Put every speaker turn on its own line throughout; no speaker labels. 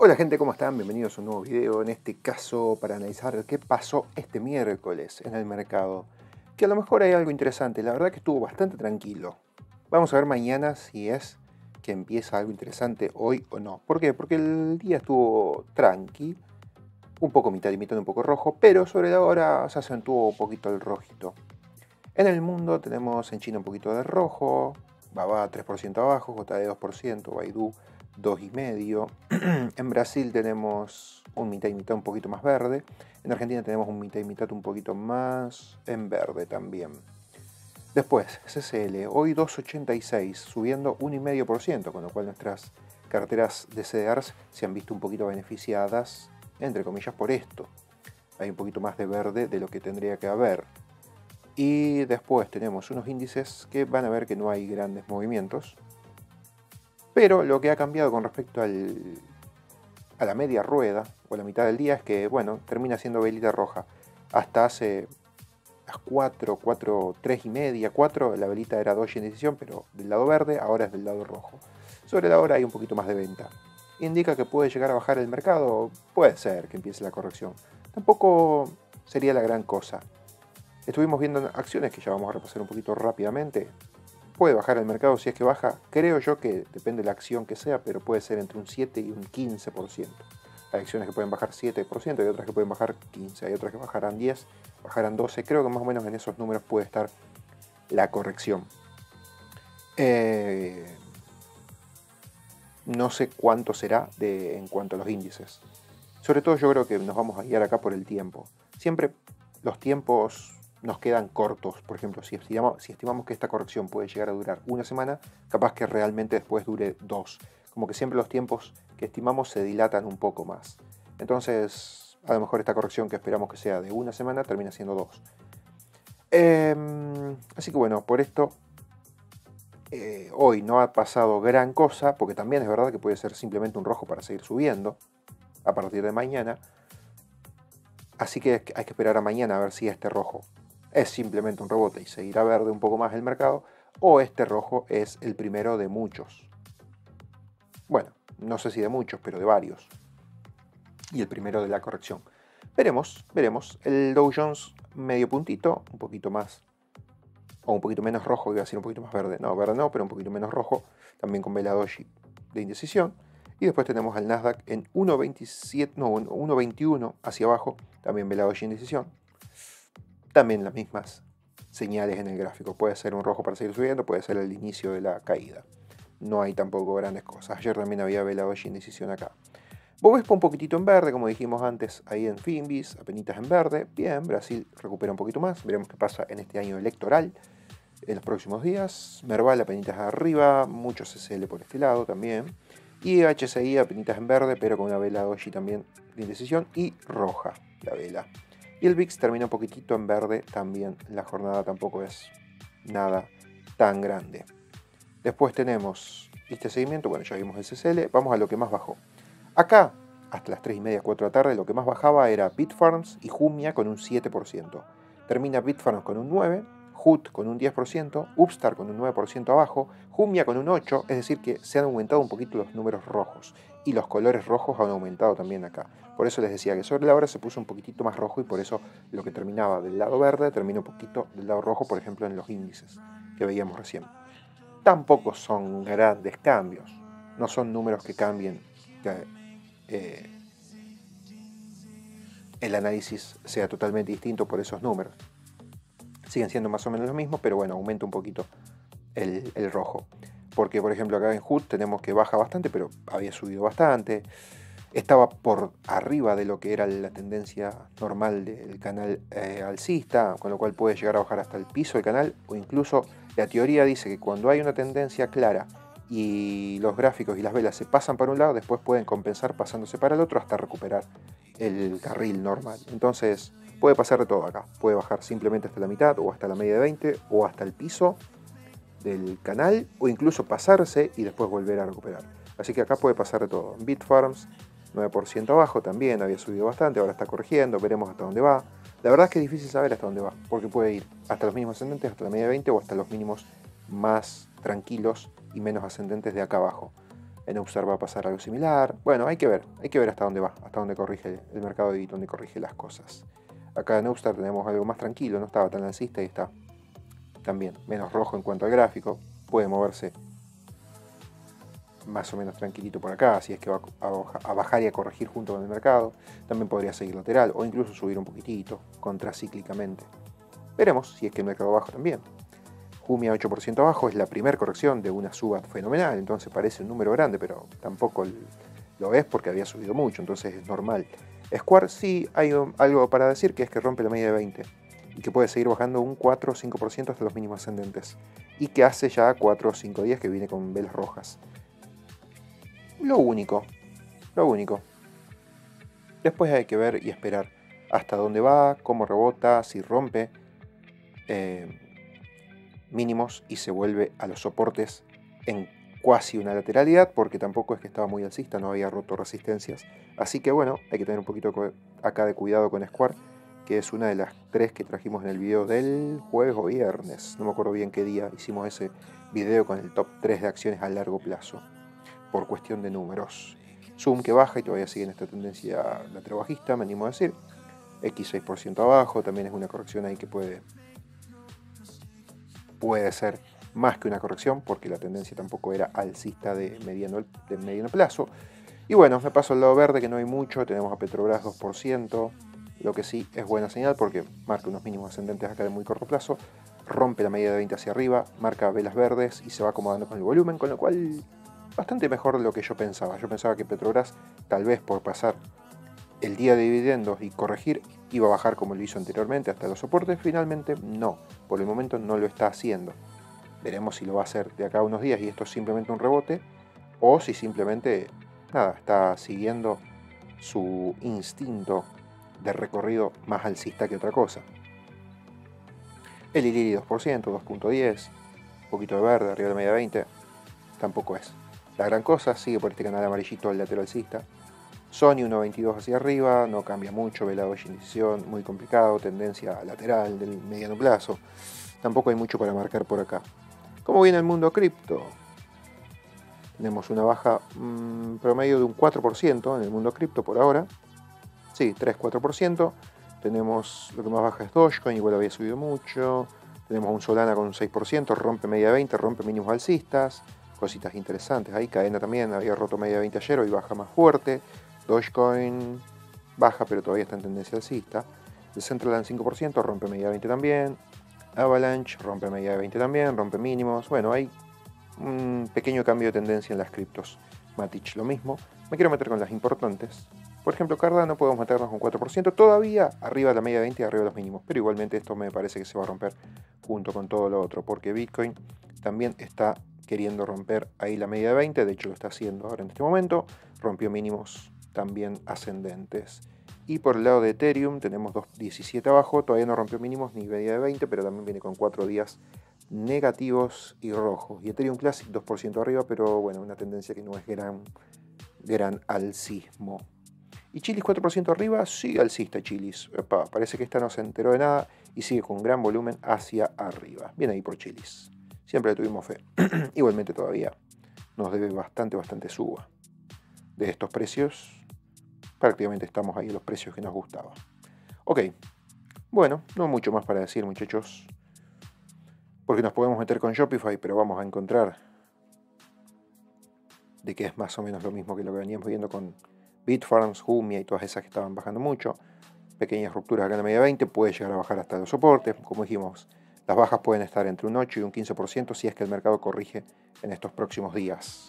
Hola gente, ¿cómo están? Bienvenidos a un nuevo video, en este caso para analizar qué pasó este miércoles en el mercado. Que a lo mejor hay algo interesante, la verdad que estuvo bastante tranquilo. Vamos a ver mañana si es que empieza algo interesante hoy o no. ¿Por qué? Porque el día estuvo tranqui, un poco mitad y mitad, un poco rojo, pero sobre la hora se acentuó un poquito el rojito. En el mundo tenemos en China un poquito de rojo, BABA 3% abajo, JD 2%, Baidu 2,5%. En Brasil tenemos un mitad y mitad un poquito más verde. En Argentina tenemos un mitad y mitad un poquito más en verde también. Después, CCL, hoy 2,86, subiendo 1,5%, con lo cual nuestras carteras de CDRs se han visto un poquito beneficiadas, entre comillas, por esto. Hay un poquito más de verde de lo que tendría que haber. Y después tenemos unos índices que van a ver que no hay grandes movimientos. Pero lo que ha cambiado con respecto a la media rueda o la mitad del día es que, bueno, termina siendo velita roja. Hasta hace las 4, 3 y media, 4, la velita era doji en decisión, pero del lado verde, ahora es del lado rojo. Sobre la hora hay un poquito más de venta. ¿Indica que puede llegar a bajar el mercado? Puede ser que empiece la corrección. Tampoco sería la gran cosa. Estuvimos viendo acciones que ya vamos a repasar un poquito rápidamente. Puede bajar el mercado si es que baja. Creo yo que depende de la acción que sea, pero puede ser entre un 7 y un 15%. Hay acciones que pueden bajar 7%, hay otras que pueden bajar 15%, hay otras que bajarán 10%, bajarán 12%. Creo que más o menos en esos números puede estar la corrección. No sé cuánto será en cuanto a los índices. Sobre todo yo creo que nos vamos a guiar acá por el tiempo. Siempre los tiempos nos quedan cortos. Por ejemplo, si estimamos que esta corrección puede llegar a durar una semana, capaz que realmente después dure 2. Como que siempre los tiempos que estimamos se dilatan un poco más. Entonces, a lo mejor esta corrección que esperamos que sea de una semana termina siendo 2. Así que bueno, por esto hoy no ha pasado gran cosa, porque también es verdad que puede ser simplemente un rojo para seguir subiendo a partir de mañana. Así que hay que esperar a mañana a ver si este rojo es simplemente un rebote y seguirá verde un poco más el mercado, o este rojo es el primero de muchos. Bueno, no sé si de muchos, pero de varios. Y el primero de la corrección. Veremos. El Dow Jones medio puntito, un poquito más, o un poquito menos rojo, iba a decir un poquito más verde. No, verde no, pero un poquito menos rojo, también con vela doji de indecisión. Y después tenemos al Nasdaq en 1,21 hacia abajo, también vela doji de indecisión. También las mismas señales en el gráfico. Puede ser un rojo para seguir subiendo, puede ser el inicio de la caída. No hay tampoco grandes cosas. Ayer también había vela doji en decisión acá. Bovespa un poquitito en verde, como dijimos antes, ahí en Finbis, apenitas en verde. Bien, Brasil recupera un poquito más. Veremos qué pasa en este año electoral en los próximos días. Merval apenitas arriba, mucho CCL por este lado también. Y HCI apenitas en verde, pero con una vela doji también de indecisión y roja la vela. Y el VIX termina un poquitito en verde también. La jornada tampoco es nada tan grande. Después tenemos este seguimiento. Bueno, ya vimos el CCL. Vamos a lo que más bajó. Acá, hasta las 3 y media, 4 de la tarde, lo que más bajaba era Bitfarms y Jumia con un 7%. Termina Bitfarms con un 9%, HUT con un 10%, Upstart con un 9% abajo, Jumia con un 8%, es decir que se han aumentado un poquito los números rojos. Y los colores rojos han aumentado también acá. Por eso les decía que sobre la hora se puso un poquitito más rojo y por eso lo que terminaba del lado verde termina un poquito del lado rojo, por ejemplo en los índices que veíamos recién. Tampoco son grandes cambios, no son números que cambien, que el análisis sea totalmente distinto por esos números. Siguen siendo más o menos los mismos, pero bueno, aumenta un poquito el rojo. Porque, por ejemplo, acá en HUT tenemos que baja bastante, pero había subido bastante. Estaba por arriba de lo que era la tendencia normal del canal alcista, con lo cual puede llegar a bajar hasta el piso del canal, o incluso la teoría dice que cuando hay una tendencia clara y los gráficos y las velas se pasan para un lado, después pueden compensar pasándose para el otro hasta recuperar el carril normal. Entonces puede pasar de todo acá, puede bajar simplemente hasta la mitad o hasta la media de 20 o hasta el piso del canal, o incluso pasarse y después volver a recuperar. Así que acá puede pasar de todo. Bitfarms 9% abajo también, había subido bastante, ahora está corrigiendo, veremos hasta dónde va. La verdad es que es difícil saber hasta dónde va, porque puede ir hasta los mínimos ascendentes, hasta la media de 20 o hasta los mínimos más tranquilos y menos ascendentes de acá abajo. En Upstart va a pasar algo similar. Bueno, hay que ver hasta dónde va, hasta dónde corrige el mercado y dónde corrige las cosas. Acá en Upstart tenemos algo más tranquilo, no estaba tan alcista y está también menos rojo en cuanto al gráfico. Puede moverse más o menos tranquilito por acá, si es que va a bajar y a corregir junto con el mercado. También podría seguir lateral o incluso subir un poquitito, contracíclicamente. Veremos si es que el mercado baja también. Jumia 8% abajo es la primera corrección de una suba fenomenal, entonces parece un número grande, pero tampoco lo es porque había subido mucho, entonces es normal. Square sí hay algo para decir, que es que rompe la media de 20 y que puede seguir bajando un 4 o 5% hasta los mínimos ascendentes y que hace ya 4 o 5 días que viene con velas rojas. Lo único. Después hay que ver y esperar hasta dónde va, cómo rebota, si rompe mínimos y se vuelve a los soportes en cuasi una lateralidad, porque tampoco es que estaba muy alcista, no había roto resistencias. Así que bueno, hay que tener un poquito acá de cuidado con Square, que es una de las 3 que trajimos en el video del jueves o viernes. No me acuerdo bien qué día hicimos ese video con el top 3 de acciones a largo plazo, por cuestión de números. Zoom que baja y todavía sigue en esta tendencia lateral bajista, me animo a decir. X 6% abajo, también es una corrección ahí que puede ser más que una corrección, porque la tendencia tampoco era alcista de mediano plazo. Y bueno, me paso al lado verde, que no hay mucho. Tenemos a Petrobras 2%, lo que sí es buena señal porque marca unos mínimos ascendentes acá de muy corto plazo, rompe la media de 20 hacia arriba, marca velas verdes y se va acomodando con el volumen, con lo cual bastante mejor de lo que yo pensaba. Yo pensaba que Petrobras, tal vez por pasar el día de dividendos y corregir, iba a bajar como lo hizo anteriormente hasta los soportes. Finalmente no, por el momento no lo está haciendo. Veremos si lo va a hacer de acá a unos días y esto es simplemente un rebote, o si simplemente nada, está siguiendo su instinto de recorrido más alcista que otra cosa. El Iliri 2%, 2.10, un poquito de verde, arriba de la media 20, tampoco es la gran cosa. Sigue por este canal amarillito el lateral alcista. Sony 1.22 hacia arriba, no cambia mucho, velado de iniciación, muy complicado, tendencia lateral del mediano plazo. Tampoco hay mucho para marcar por acá. ¿Cómo viene el mundo cripto? Tenemos una baja promedio de un 4% en el mundo cripto por ahora. Sí, 3-4%. Tenemos lo que más baja es Dogecoin, igual había subido mucho. Tenemos un Solana con un 6%, rompe media 20, rompe mínimos alcistas. Cositas interesantes ahí. Cadena también había roto media 20 ayer, hoy baja más fuerte. Dogecoin baja, pero todavía está en tendencia alcista. El Central 5%, rompe media 20 también. Avalanche rompe media 20 también, rompe mínimos. Bueno, hay un pequeño cambio de tendencia en las criptos. Matic lo mismo. Me quiero meter con las importantes. Por ejemplo, Cardano podemos meternos un 4%, todavía arriba de la media 20 y arriba de los mínimos. Pero igualmente esto me parece que se va a romper junto con todo lo otro, porque Bitcoin también está queriendo romper ahí la media de 20. De hecho lo está haciendo ahora en este momento. Rompió mínimos también ascendentes. Y por el lado de Ethereum tenemos 2.17 abajo, todavía no rompió mínimos ni media de 20, pero también viene con 4 días negativos y rojos. Y Ethereum Classic 2% arriba, pero bueno, una tendencia que no es gran alcismo. Y Chilis 4% arriba, sigue alcista Chilis. Epa, parece que esta no se enteró de nada y sigue con gran volumen hacia arriba. Bien ahí por Chilis. Siempre le tuvimos fe. Igualmente todavía nos debe bastante suba. De estos precios, prácticamente estamos ahí en los precios que nos gustaban. Ok, bueno, no mucho más para decir, muchachos, porque nos podemos meter con Shopify, pero vamos a encontrar de que es más o menos lo mismo que lo que veníamos viendo con Bitfarms, Jumia y todas esas que estaban bajando mucho. Pequeñas rupturas acá en la media 20, puede llegar a bajar hasta los soportes. Como dijimos, las bajas pueden estar entre un 8 y un 15% si es que el mercado corrige en estos próximos días.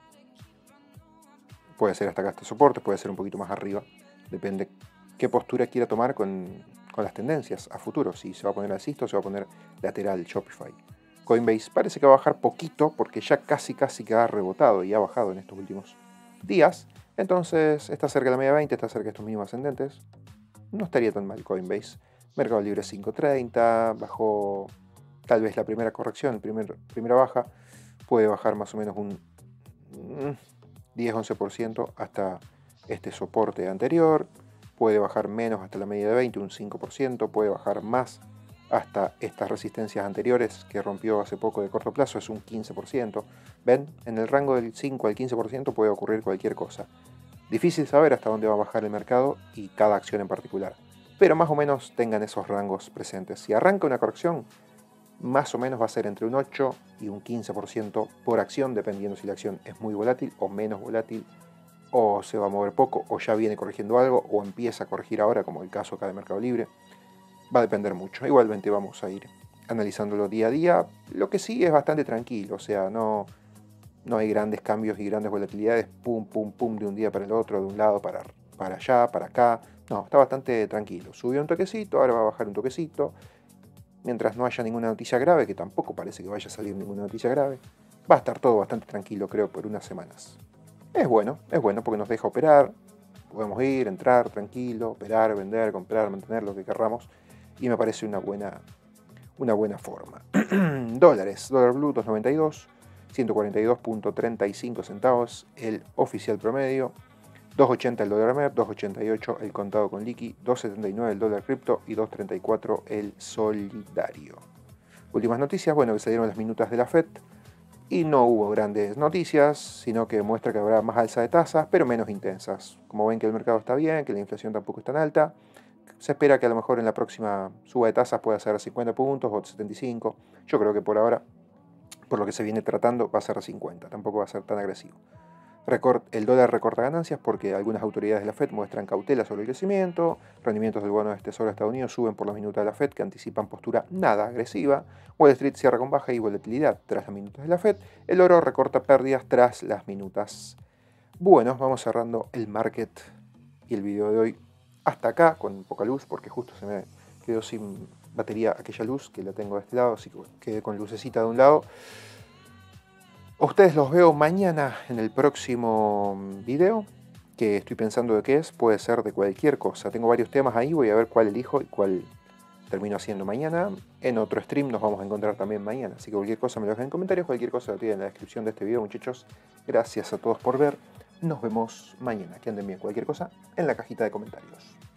Puede ser hasta acá este soporte, puede ser un poquito más arriba. Depende qué postura quiera tomar con las tendencias a futuro. Si se va a poner alcista o se va a poner lateral Shopify. Coinbase parece que va a bajar poquito porque ya casi que ha rebotado y ha bajado en estos últimos días. Entonces está cerca de la media 20, está cerca de estos mínimos ascendentes. No estaría tan mal Coinbase. Mercado Libre 5.30, bajó tal vez la primera corrección, primera baja. Puede bajar más o menos un 10-11% hasta este soporte anterior. Puede bajar menos hasta la media de 20, un 5%. Puede bajar más hasta estas resistencias anteriores que rompió hace poco de corto plazo es un 15%. ¿Ven? En el rango del 5 al 15% puede ocurrir cualquier cosa. Difícil saber hasta dónde va a bajar el mercado y cada acción en particular, pero más o menos tengan esos rangos presentes. Si arranca una corrección, más o menos va a ser entre un 8 y un 15% por acción, dependiendo si la acción es muy volátil o menos volátil, o se va a mover poco, o ya viene corrigiendo algo, o empieza a corregir ahora, como el caso acá de Mercado Libre. Va a depender mucho. Igualmente vamos a ir analizándolo día a día. Lo que sí es bastante tranquilo, o sea, no hay grandes cambios y grandes volatilidades, pum, pum, pum, de un día para el otro, de un lado para allá, para acá. No, está bastante tranquilo. Subió un toquecito, ahora va a bajar un toquecito. Mientras no haya ninguna noticia grave, que tampoco parece que vaya a salir ninguna noticia grave, va a estar todo bastante tranquilo, creo, por unas semanas. Es bueno porque nos deja operar. Podemos ir, entrar tranquilo, operar, vender, comprar, mantener lo que querramos. Y me parece una buena forma. Dólares, dólar blue 2.92, 142.35 centavos el oficial promedio, 2.80 el dólar MEP, 2.88 el contado con liqui, 2.79 el dólar cripto y 2.34 el solidario. Últimas noticias, bueno, que salieron las minutas de la FED y no hubo grandes noticias, sino que muestra que habrá más alza de tasas, pero menos intensas. Como ven que el mercado está bien, que la inflación tampoco es tan alta, se espera que a lo mejor en la próxima suba de tasas pueda ser 50 puntos o 75. Yo creo que por ahora, por lo que se viene tratando, va a ser 50. Tampoco va a ser tan agresivo. El dólar recorta ganancias porque algunas autoridades de la Fed muestran cautela sobre el crecimiento. Rendimientos del bono de Tesoro estadounidense suben por las minutas de la Fed que anticipan postura nada agresiva. Wall Street cierra con baja y volatilidad tras las minutas de la Fed. El oro recorta pérdidas tras las minutas. Bueno, vamos cerrando el market y el video de hoy hasta acá, con poca luz, porque justo se me quedó sin batería aquella luz que la tengo de este lado, así que bueno, quedé con lucecita de un lado. A ustedes los veo mañana en el próximo video, que estoy pensando de qué es, puede ser de cualquier cosa. Tengo varios temas ahí, voy a ver cuál elijo y cuál termino haciendo mañana. En otro stream nos vamos a encontrar también mañana, así que cualquier cosa me lo dejan en comentarios, cualquier cosa lo tienen en la descripción de este video, muchachos. Gracias a todos por ver, nos vemos mañana. Que anden bien, cualquier cosa en la cajita de comentarios.